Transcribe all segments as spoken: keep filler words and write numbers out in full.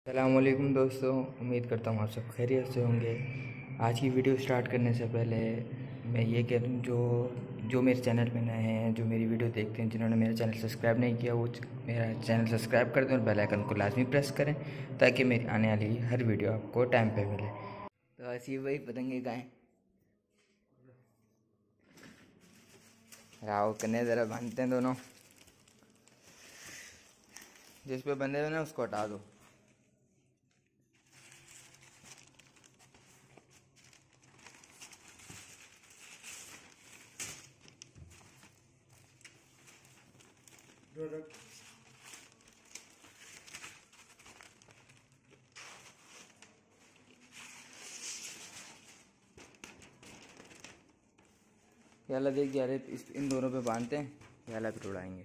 अस्सलामुअलैकुम दोस्तों, उम्मीद करता हूँ आप सब खैरियत से होंगे। आज की वीडियो स्टार्ट करने से पहले मैं ये कह दूँ, जो जो मेरे चैनल पे नए हैं, जो मेरी वीडियो देखते हैं, जिन्होंने मेरा चैनल सब्सक्राइब नहीं किया, वो मेरा चैनल सब्सक्राइब कर दें और बेल आइकन को लाजमी प्रेस करें ताकि मेरी आने वाली हर वीडियो आपको टाइम पे मिले। तो ऐसी वही पतंगे गाएँ राव कन्ने ज़रा बांधते हैं दोनों। जिस पे बंधे हुए ना उसको हटा दो। ये वाला देख जा रहे, इस इन दोनों पे बांधते हैं, ये वाला पे उड़ाएंगे।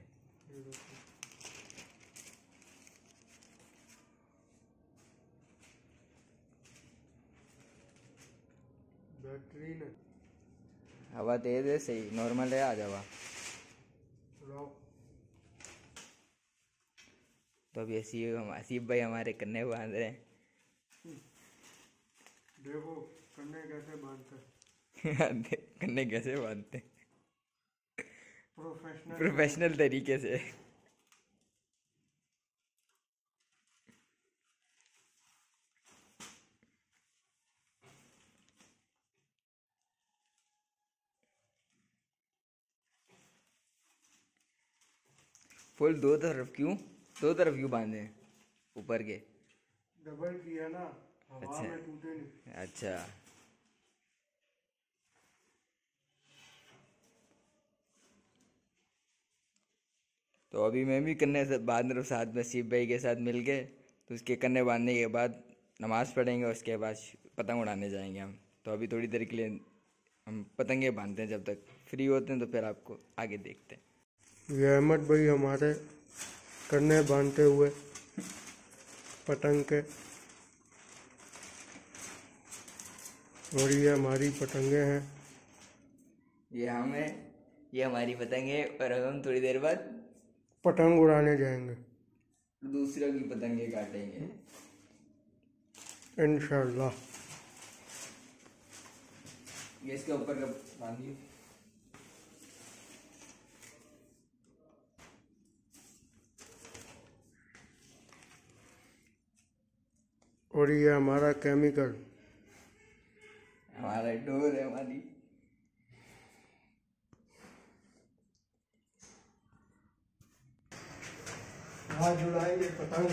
बैटरी ने हवा तेज है, सही नॉर्मल है, आ जावा। तो अभी ऐसी आसिफ भाई हमारे कन्ने बांध रहे हैं। देखो कन्ने कैसे बांधते कन्ने कैसे बांधते हैं, प्रोफेशनल प्रोफेशनल तरीके से। फुल दो तरफ क्यों दो तरफ क्यों बांधे हैं? ऊपर के डबल किया ना, हवा अच्छा में टूटे नहीं। अच्छा। तो अभी मैं भी कन्ने से बांध रहा हूँ साथ में आसिफ भाई के साथ मिल के। तो उसके कन्ने बांधने के बाद नमाज़ पढ़ेंगे, उसके बाद पतंग उड़ाने जाएंगे हम। तो अभी थोड़ी देर के लिए हम पतंगे बांधते हैं, जब तक फ्री होते हैं तो फिर आपको आगे देखते हैं। ये अहमद भाई हमारे कन्ने बांधते हुए पतंग के, और ये हमारी पतंगे हैं। ये हम है, ये हमारी पतंग है, और अब हम थोड़ी देर बाद पतंग उड़ाने जाएंगे दूसरों की पतंगे काटेंगे इंशाल्लाह। ये इसके ऊपर का बांधिए। और ये हमारा केमिकल, हमारा डोर है हमारी। आज उड़ाएंगे पतंग।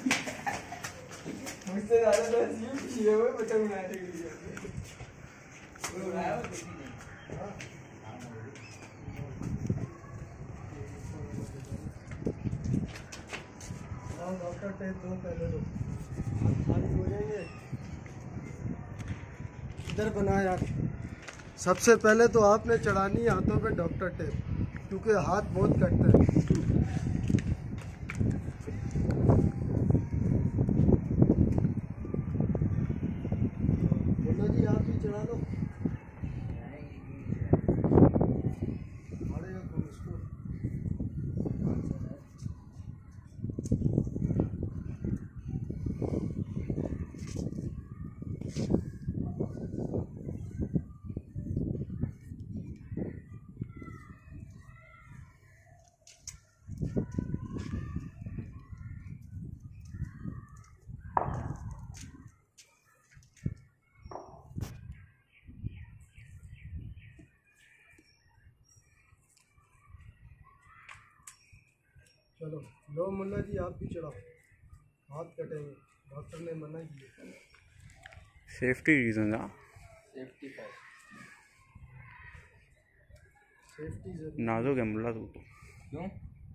मुझसे ज्यादा तो असीम किए हुए पतंग उड़ाने के लिए। वो उड़ाया वो किसी ने। डॉक्टर टेप दो पहले दो, खाली हो जाएंगे। इधर बना यार। सबसे पहले तो आपने चढ़ानी है हाथों पे डॉक्टर टेप, क्योंकि हाथ बहुत कटते हैं। मुन्ना जी आप भी चढ़ा लो। अरे तुम इसको चलो लो मुन्ना जी आप भी चढ़ाओ, हाथ कटेंगे, डॉक्टर ने मना किया। सेफ्टी रीजन है, सेफ्टी फर्स्ट। सेफ्टी जरूरी। नाजुक है मुल्ला तू तो। क्यों?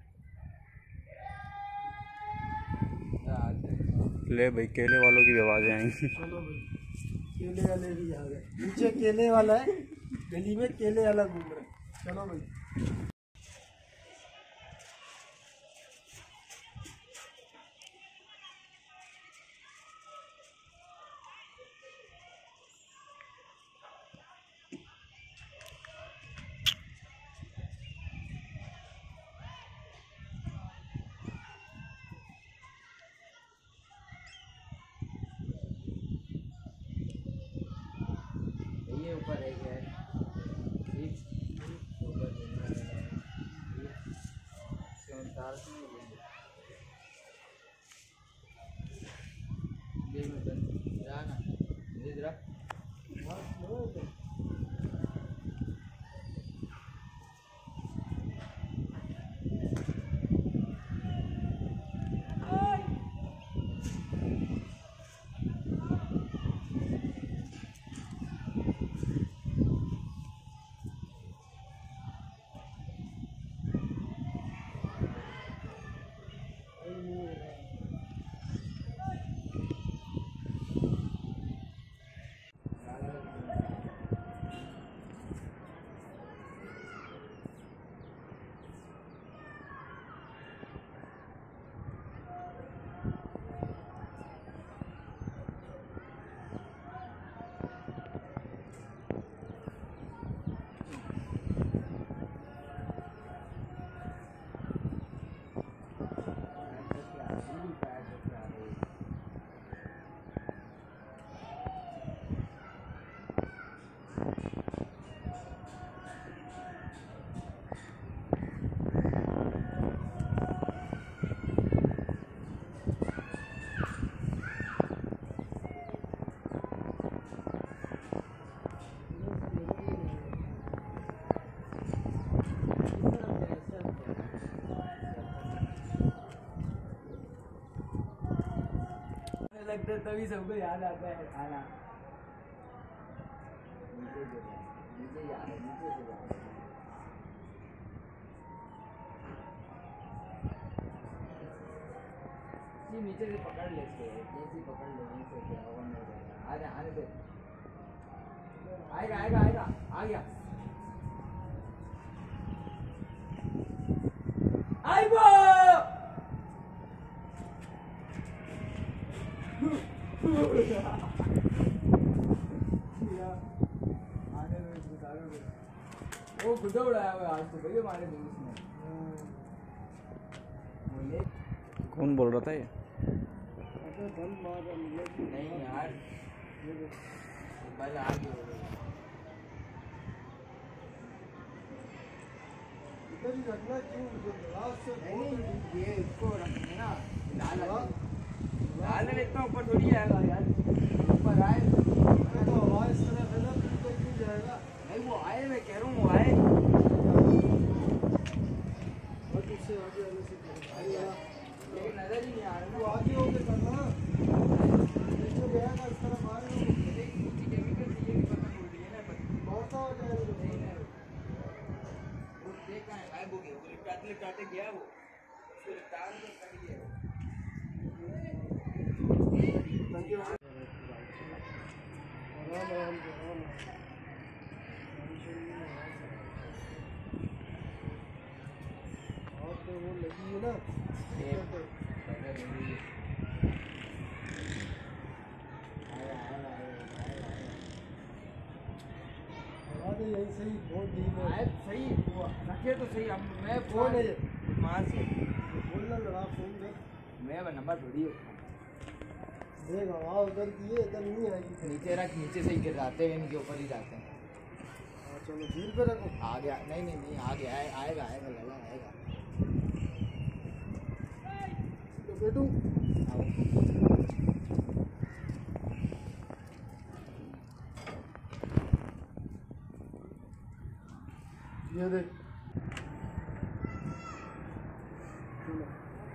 ले भाई, केले वालों की भी आवाजें आएंगी। चलो भाई, केले वाले भी आ गए। नीचे केले वाला है, गली में केले वाला घूम रहा है। चलो भाई। ऊपर रह गया है ठीक ऊपर उनतालीस में ना इधर लगता तभी सबको याद आता है खाना नीचे से नीचे याद है नीचे से याद है नीचे से पकड़ लेते हैं कैसे पकड़ लेने से क्या होगा नहीं जाएगा आने आने दे आएगा आएगा आएगा आ गया आएगा वो गुड्डा उड़ाया हुआ आज तो भैया हमारे दोस्त ने कौन बोल रहा था ये नहीं यार बल आ गया इधर ही रखना क्यों लास्ट से नहीं ये इसको रखना ना लाल लाल इतना ऊपर थोड़ी आएगा यार ऊपर आए तो हवा इस तरह है ना फिर तो क्यों जाएगा नहीं वो आए मैं कह रहा हूँ वो आए और इससे आगे आने से लेकिन नजर ही नहीं आ रहा वो आगे होके करना नीचे गया इस तरह मारे केमिकल ये भी पता बोल रही है ना बहुत हो जाएगा नहीं नहीं वो देख कहाँ गायब हो गया वो लिपटाते लिपटाते गया वो उसको तार में कट गया आराम आराम आराम और तो वो लगी है ना यही सही बहुत डीप है सही वो रखे तो सही अब मैं कौन है मार से बोलना लड़ा फोन कर मैं नंबर थोड़ी देख आवाज उधर की है इधर नहीं आएगी नीचे रख नीचे से ही गिर जाते हैं इनके ऊपर ही जाते हैं हाँ चलो भीड़ पे रखो आ गया नहीं नहीं नहीं आ गया आए, आएगा आएगा लला आएगा तो बेटू ये देख चलो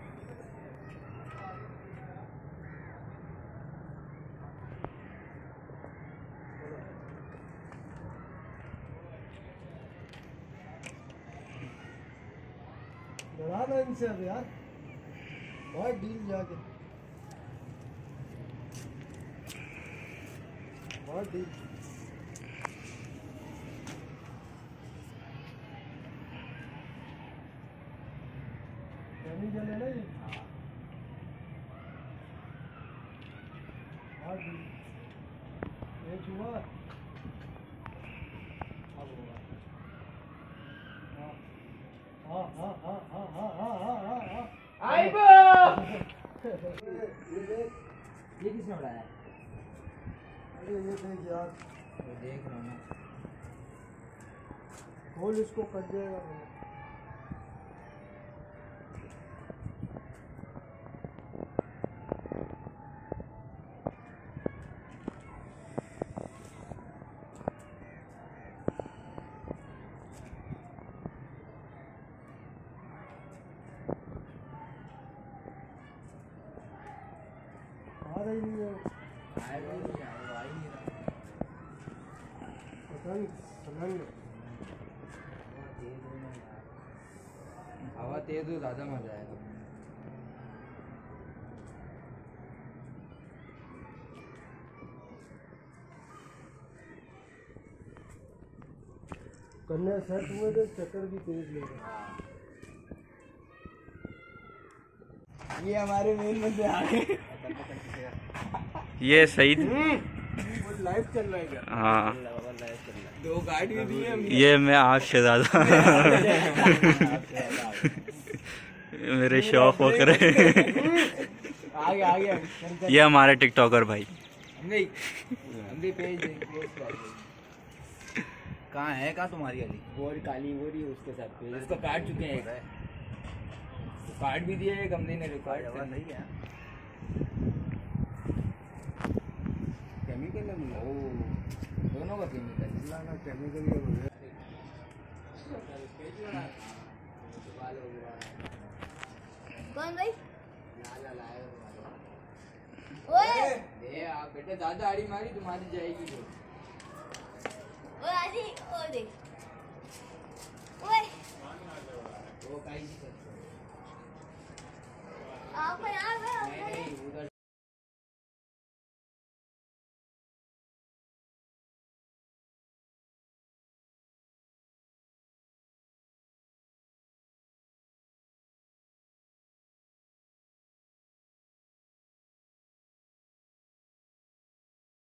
लड़ा ना इनसे अब यार बहुत डील जाके बहुत डील जले ना ये बहुत डील एक हुआ अब होगा हाँ हाँ हाँ हाँ हाँ हाँ हाँ हाँ हाँ आइबो ये देख ये किसने उड़ाया अरे ये देख यार वो देख रहा हूँ ना। खोल इसको, कट जाएगा। आ रही नहीं है, आएगा ही नहीं, आएगा, आ ही नहीं रहा। पता नहीं चलाएंगे। हवा तेज हो ज़्यादा मजा आएगा। कन्या सेट हुए थे, चक्कर भी तेज लेगा। ये हमारे मेन बंदे आ गए। ये सईद। वो लाइव चल रहा है क्या? हाँ, दो गाड़ी भी दी है हमने। ये मैं आपसे ज्यादा मेरे शौक हो करे। आगे आगे ये हमारे टिकटॉकर भाई। नहीं, हम भी पेज कहाँ है, कहाँ तुम्हारी वाली? वो वाली काली वो रही है, उसके साथ पेज उसका काट चुके हैं। एक काट भी दिया है, हमने ने रिकॉर्ड नहीं है। केमिकल है ओ, दोनों का केमिकल ना केमिकल है। कौन भाई? लाला लाया ओए दे आप बेटे, ज्यादा आड़ी मारी तुम्हारी जाएगी जो। ओए आजी, ओ देख। ओए वो काई नहीं करता। आप यहाँ पे नहीं नहीं, उधर